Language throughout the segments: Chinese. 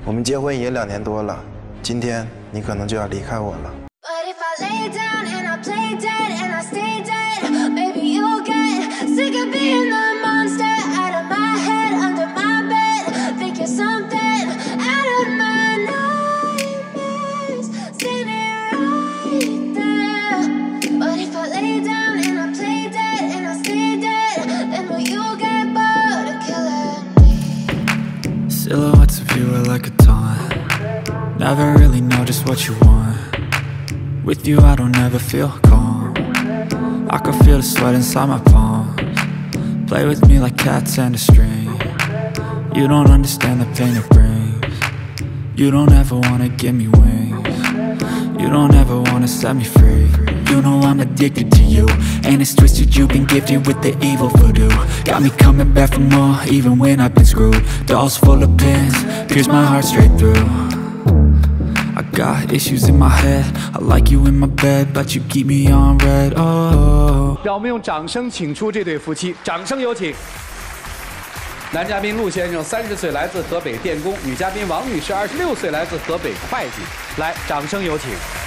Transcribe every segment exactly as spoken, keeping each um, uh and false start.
我们结婚也两年多了，今天你可能就要离开我了。 Silhouettes of you are like a taunt. Never really know just what you want. With you I don't ever feel calm. I can feel the sweat inside my palms. Play with me like cats and a string. You don't understand the pain it brings. You don't ever wanna give me wings. You don't ever wanna set me free. You know I'm addicted to you, and it's twisted, you've been gifted with the evil voodoo. Got me coming back for more, even when I've been screwed. Dolls full of pins, pierce my heart straight through. I got issues in my head, I like you in my bed, but you keep me on red, oh. 让我们用掌声请出这对夫妻，掌声有请。男嘉宾陆先生，三十岁，来自河北电工；女嘉宾王女士，二十六岁，来自河北会计。来，掌声有请。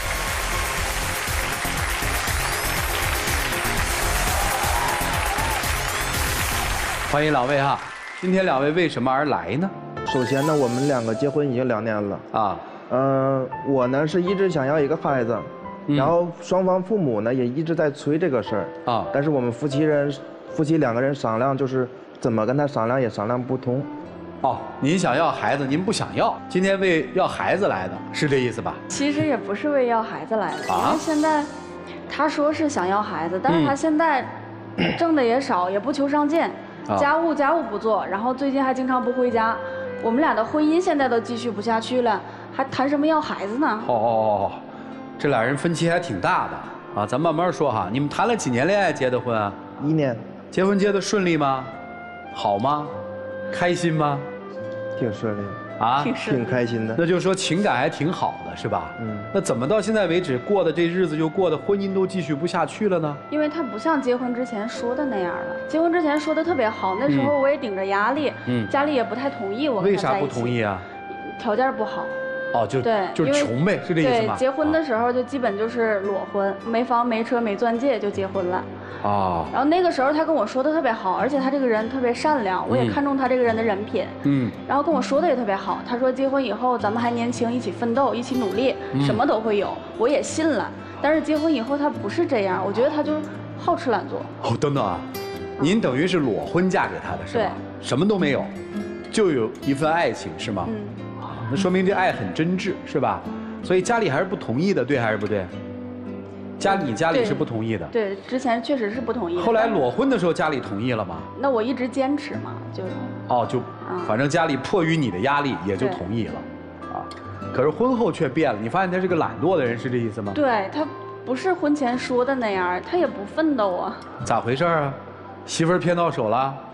欢迎两位哈，今天两位为什么而来呢？ 首先呢，我们两个结婚已经两年了啊，嗯、呃，我呢是一直想要一个孩子，嗯、然后双方父母呢也一直在催这个事儿啊，但是我们夫妻人夫妻两个人商量，就是怎么跟他商量也商量不通。 哦，您想要孩子，您不想要，今天为要孩子来的，是这意思吧？ 其实也不是为要孩子来的，啊、因为现在他说是想要孩子，但是他现在挣的也少，也不求上进。 家务家务不做，然后最近还经常不回家，我们俩的婚姻现在都继续不下去了，还谈什么要孩子呢？ 哦哦哦，这俩人分歧还挺大的啊，咱慢慢说哈。你们谈了几年恋爱结的婚啊？ 一年。 结婚结的顺利吗？好吗？开心吗？ 挺顺利啊， 挺开心的。 那就是说情感还挺好的，是吧？嗯。那怎么到现在为止过的这日子就过的婚姻都继续不下去了呢？ 因为他不像结婚之前说的那样了。结婚之前说的特别好，那时候我也顶着压力，嗯，家里也不太同意我跟他在一起。 为啥不同意啊？ 条件不好。 哦，就对， 就是穷呗，是这意思吗？ 对，结婚的时候就基本就是裸婚，没房没车没钻戒就结婚了。哦。然后那个时候他跟我说的特别好，而且他这个人特别善良，我也看中他这个人的人品。嗯。然后跟我说的也特别好，他说结婚以后咱们还年轻，一起奋斗，一起努力，什么都会有。我也信了，但是结婚以后他不是这样，我觉得他就好吃懒做。 哦，等等啊，您等于是裸婚嫁给他的是吧？对。什么都没有，就有一份爱情是吗？嗯。 那说明这爱很真挚，是吧？所以家里还是不同意的，对还是不对？家里家里是不同意的。 对，之前确实是不同意的。 后来裸婚的时候，家里同意了吗？ 那我一直坚持嘛，就。 哦，就，反正家里迫于你的压力，也就同意了，啊。可是婚后却变了，你发现他是个懒惰的人，是这意思吗？ 对他不是婚前说的那样，他也不奋斗啊。 咋回事啊？媳妇儿骗到手了？